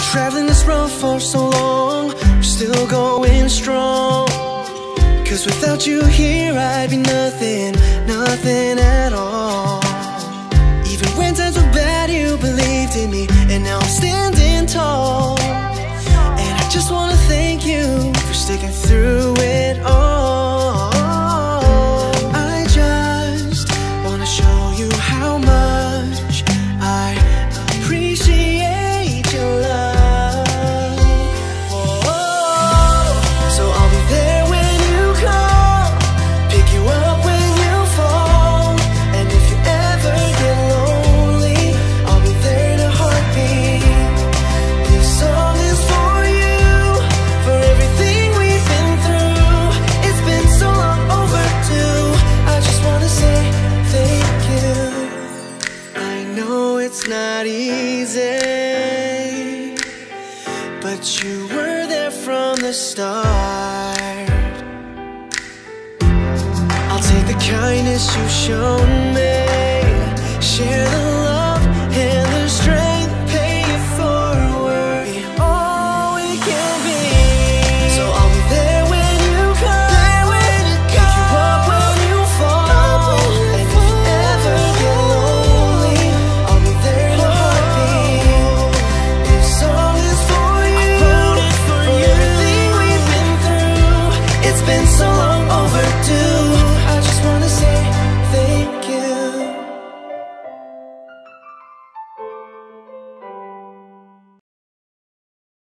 traveling this road for so long, we're still going strong. Cause without you here I'd be nothing, nothing at all. Even when times were bad you believed in me, and now I'm standing tall. And I just wanna thank you for sticking through it all. I just wanna show you how much I appreciate your love. So I'll be there when you call, pick you up when you fall. And if you ever get lonely, I'll be there to heartbeat. This song is for you, for everything we've been through. It's been so long overdue. I just wanna say thank you. I know it's not easy, but you were there from the start. I'll take the kindness you've shown me, share the love and the strength, pay it forward, be all we can be. So I'll be there when you come, pick you up when you fall. And if you ever get lonely, I'll be there to heartbeat. This song is for you, for everything we've been through. It's been so